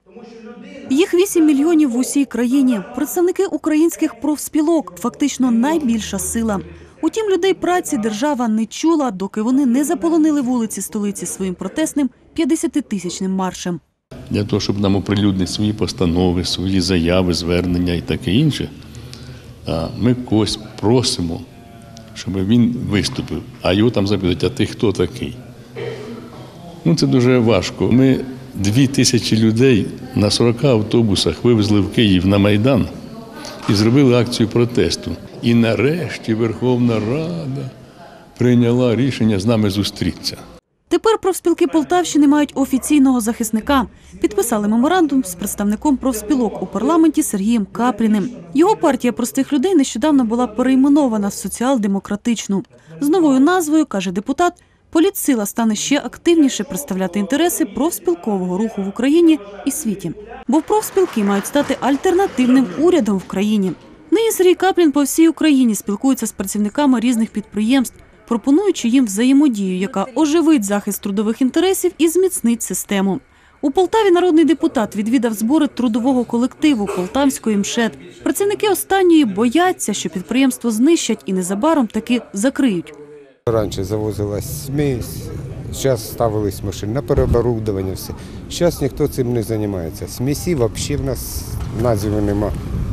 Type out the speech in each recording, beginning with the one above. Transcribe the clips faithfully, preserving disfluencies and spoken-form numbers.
Їх вісім мільйонів в усій країні. Представники українських профспілок – фактично найбільша сила. Утім, людей праці держава не чула, доки вони не заполонили вулиці столиці своїм протестним п'ятдесятитисячним маршем. Для того, щоб нам оприлюднити свої постанови, свої заяви, звернення і таке інше, ми когось просимо, щоб він виступив, а його там запитають, а ти хто такий? Ну, це дуже важко. Ми дві тисячі людей на сорока автобусах вивезли в Київ на Майдан і зробили акцію протесту. І нарешті Верховна Рада прийняла рішення з нами зустрітися. Тепер профспілки Полтавщини мають офіційного захисника. Підписали меморандум з представником профспілок у парламенті Сергієм Капліним. Його партія простих людей нещодавно була перейменована в соціал-демократичну. З новою назвою, каже депутат, політсила стане ще активніше представляти інтереси профспілкового руху в Україні і світі. Бо профспілки мають стати альтернативним урядом в країні. Нині Сергій Каплін по всій Україні спілкується з працівниками різних підприємств, пропонуючи їм взаємодію, яка оживить захист трудових інтересів і зміцнить систему. У Полтаві народний депутат відвідав збори трудового колективу Полтавської МШЕД. Працівники останньої бояться, що підприємство знищать і незабаром таки закриють. Раніше завозилась смесь, зараз ставились машини на переоборудовання, все. Зараз ніхто цим не займається. Смесі взагалі в нас в назві нема.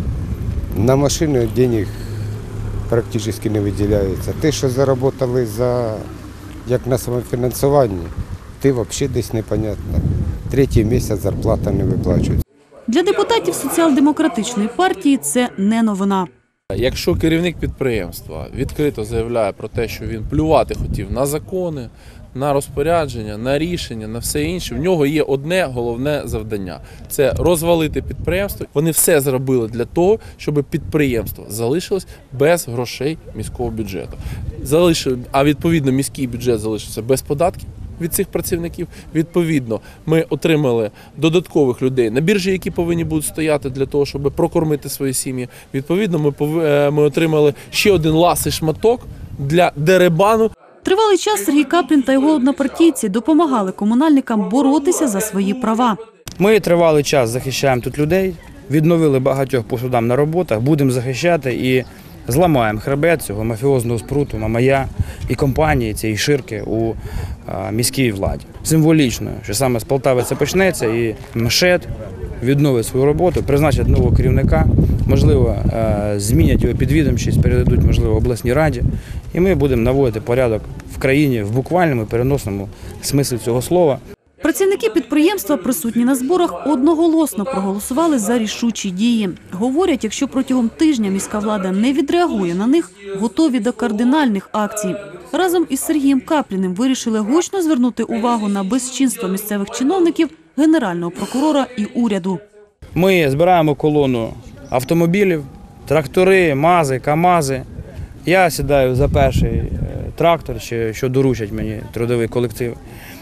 На машини грошей практично не виділяється. Те, що заробили за, як на самофінансуванні, ти взагалі десь непонятно. Третій місяць зарплата не виплачується. Для депутатів соціал-демократичної партії це не новина. Якщо керівник підприємства відкрито заявляє про те, що він плювати хотів на закони, на розпорядження, на рішення, на все інше, в нього є одне головне завдання – це розвалити підприємство. Вони все зробили для того, щоб підприємство залишилось без грошей міського бюджету. Залишили, а відповідно міський бюджет залишився без податків від цих працівників. Відповідно, ми отримали додаткових людей на біржі, які повинні будуть стояти для того, щоб прокормити свої сім'ї. Відповідно, ми, пов... ми отримали ще один ласий шматок для дерибану. Тривалий час Сергій Каплін та його однопартійці допомагали комунальникам боротися за свої права. Ми тривалий час захищаємо тут людей, відновили багатьох по судам на роботах, будемо захищати і зламаємо хребет цього мафіозного спруту, Мамая і компанії цієї ширки у міській владі. Символічно, що саме з Полтави це почнеться і МШЕД відновить свою роботу, призначать нового керівника, можливо, змінять його підвідомчість, передадуть, можливо, обласній раді. І ми будемо наводити порядок в країні в буквальному і переносному смислі цього слова. Працівники підприємства, присутні на зборах, одноголосно проголосували за рішучі дії. Говорять, якщо протягом тижня міська влада не відреагує на них, готові до кардинальних акцій. Разом із Сергієм Капліним вирішили гучно звернути увагу на безчинство місцевих чиновників, генерального прокурора і уряду. Ми збираємо колону автомобілів, трактори, мази, камази. Я сідаю за перший трактор, що доручать мені трудовий колектив.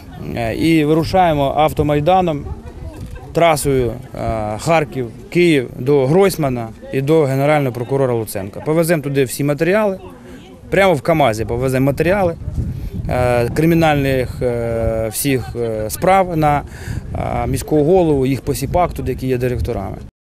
І вирушаємо автомайданом, трасою Харків, Київ до Гройсмана і до генерального прокурора Луценка. Повеземо туди всі матеріали, прямо в КАМАЗі повеземо матеріали кримінальних всіх справ на міського голову, їх посіпак, туди, які є директорами.